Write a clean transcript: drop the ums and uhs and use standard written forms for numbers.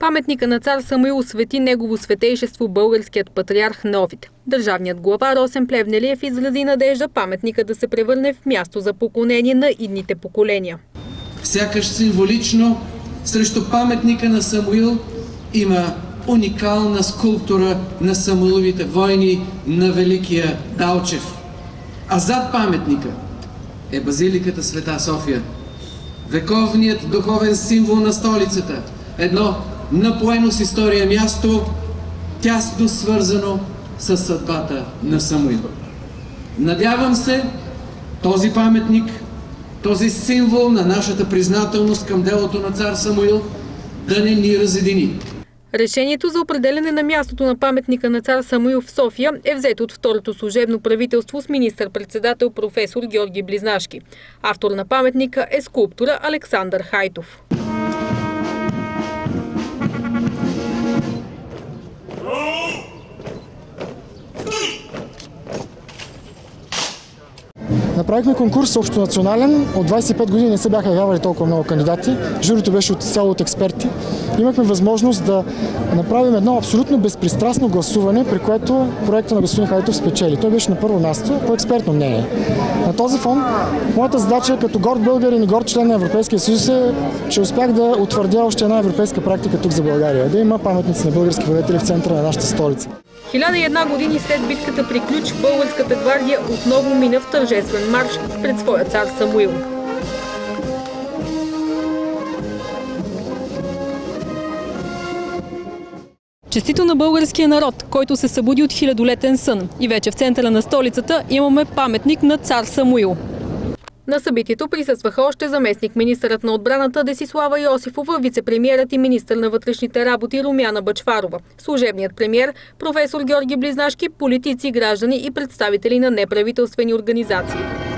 Паметника на цар Самуил освети негово светейшество българският патриарх Неофит. Държавният глава Росен Плевнелиев изрази надежда паметника да се превърне в място за поклонение на идните поколения. Сякаш символично срещу паметника на Самуил има уникална скулптура на Самуиловите войни на великия Далчев. А зад паметника е базиликата Света София, вековният духовен символ на столицата, едно напоено с история място, тясно свързано с съдбата на Самуил. Надявам се този паметник, този символ на нашата признателност към делото на цар Самуил да не ни разедини. Решението за определене на мястото на паметника на цар Самуил в София е взето от второто служебно правителство с министър-председател професор Георги Близнашки. Автор на паметника е скулптора Александър Хайтов. Направихме конкурс общонационален. От 25 години не се бяха явявали толкова много кандидати. Журито беше цяло от експерти. Имахме възможност да направим едно абсолютно безпристрастно гласуване, при което проекта на господин Хайтов спечели. Той беше на първо място по експертно мнение. На този фон, моята задача като горд българин и горд член на Европейския съюз е, че успях да утвърдя още една европейска практика тук за България. Да има паметници на български владетели в центъра на нашата столица. 1001 години след битката при Ключ, Българската гвардия отново мина в тържествен марш пред своя цар Самуил. Честито на българския народ, който се събуди от хилядолетен сън. И вече в центъра на столицата имаме паметник на цар Самуил. На събитието присъстваха още заместник министърът на отбраната Десислава Йосифова, вице-премиерът и министър на вътрешните работи Румяна Бъчварова, служебният премиер професор Георги Близнашки, политици, граждани и представители на неправителствени организации.